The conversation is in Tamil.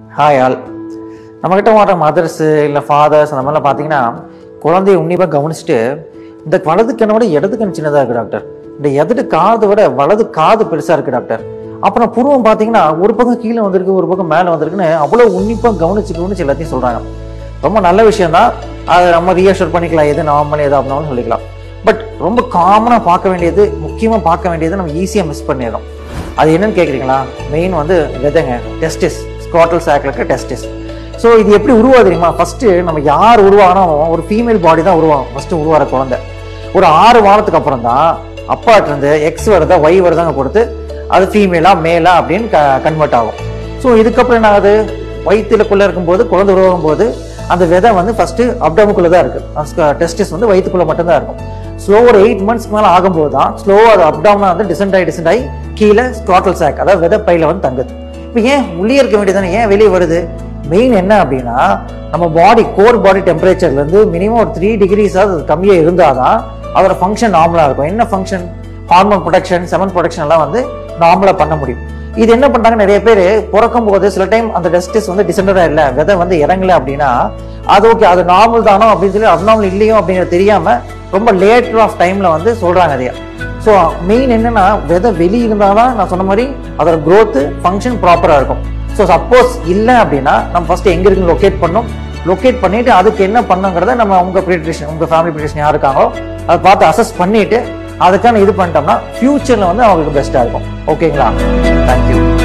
Hi all. நம்மக்கிட்ட வர மதர்ஸு இல்லை ஃபாதர்ஸ் அந்த மாதிரிலாம் பார்த்தீங்கன்னா குழந்தைய உன்னிப்பாக கவனிச்சுட்டு இந்த வலது கண்ணை விட இடது கண் சின்னதாக இருக்குது டாக்டர், இந்த எதிர்த்து காதை விட வலது காது பெருசாக இருக்குது டாக்டர், அப்புறம் புருவம் பார்த்தீங்கன்னா ஒரு பக்கம் கீழே வந்திருக்கு ஒரு பக்கம் மேலே வந்திருக்குன்னு அவ்வளோ உன்னிப்பாக கவனிச்சு எல்லாத்தையும் சொல்கிறாங்க. ரொம்ப நல்ல விஷயம் தான், அதை நம்ம ரீஅஷூர் பண்ணிக்கலாம், எது நார்மல் எது அப்படின்னாலும் சொல்லிக்கலாம். பட் ரொம்ப காமனாக பார்க்க வேண்டியது, முக்கியமாக பார்க்க வேண்டியது நம்ம ஈஸியாக மிஸ் பண்ணிடுறோம். அது என்னன்னு கேட்குறீங்களா? மெயின் விதைங்க, டெஸ்டிஸ், ஸ்க்ராட்டல் சாக்ல இருக்க டெஸ்டிஸ். ஸோ இது எப்படி உருவாது தெரியுமா? ஃபர்ஸ்ட் நம்ம யார் உருவானோம், ஒரு ஃபீமேல் பாடி தான் உருவாகும் ஃபர்ஸ்ட் உருவாகிற குழந்தை. ஒரு 6 வாரத்துக்கு அப்புறம் தான் அப்பாட்டு இருந்து எக்ஸ் வருதா ஒய் வருதாங்க கொடுத்து அது ஃபீமேலா மேலா அப்படின்னு கன்வெர்ட் ஆகும். ஸோ இதுக்கப்புறம் என்ன ஆகுது, வயிற்றுக்குள்ளே இருக்கும்போது குழந்தை உருவாகும் போது அந்த விதை ஃபர்ஸ்ட் அப்டமுக்குள்ளே தான் இருக்கு, டெஸ்டிஸ் வயிற்றுக்குள்ளே மட்டும்தான் இருக்கும். ஸ்லோ ஒரு 8 மந்த்ஸ்க்கு மேலே ஆகும்போது தான் ஸ்லோவாக அது அப்டாமனா டிசென்ட் ஆகி கீழே ஸ்க்ராட்டல் சாக் அதாவது விதை பையில தங்குது. இப்போ ஏன் உள்ளே இருக்க வேண்டியதானே, ஏன் வெளியே வருது? மெயின் என்ன அப்படின்னா, நம்ம பாடி கோர் பாடி டெம்பரேச்சர்லேருந்து மினிமம் ஒரு 3 degrees அது கம்மியாக இருந்தால் தான் அதோட ஃபங்க்ஷன் நார்மலாக இருக்கும். என்ன function? Hormone production, semen production எல்லாம் நார்மலாக பண்ண முடியும். இது என்ன பண்ணுறாங்க, நிறைய பேர் பிறக்கும் போது சில டைம் அந்த டெஸ்டிஸ் டிசெண்டரா இல்லை, விதை இறங்கல அப்படின்னா அது ஓகே, அது நார்மல் தானோ அப்படின்னு சொல்லி அப்நார்மல் இல்லையோ அப்படிங்கிறது தெரியாம ரொம்ப லேட்டர் ஆஃப் டைம்ல சொல்றாங்க அதையா. ஸோ மெயின் என்னன்னா, விதை வெளியே இருந்தாதான் நான் சொன்ன மாதிரி அதோட க்ரோத் ஃபங்க்ஷன் ப்ராப்பரா இருக்கும். ஸோ சப்போஸ் இல்லை அப்படின்னா நம்ம ஃபர்ஸ்ட் எங்க இருக்குன்னு லொக்கேட் பண்ணிட்டு அதுக்கு என்ன பண்ணுங்கிறத நம்ம உங்க பீடியாட்ரிஷியன், உங்க ஃபேமிலி பீடியாட்ரிஷியன் யார் இருக்காங்களோ அதை பார்த்து அசஸ் பண்ணிட்டு அதுக்கான இது பண்ணிட்டோம்னா ஃபியூச்சர்ல அவங்களுக்கு பெஸ்டா இருக்கும். ஓகேங்களா? தேங்க்யூ.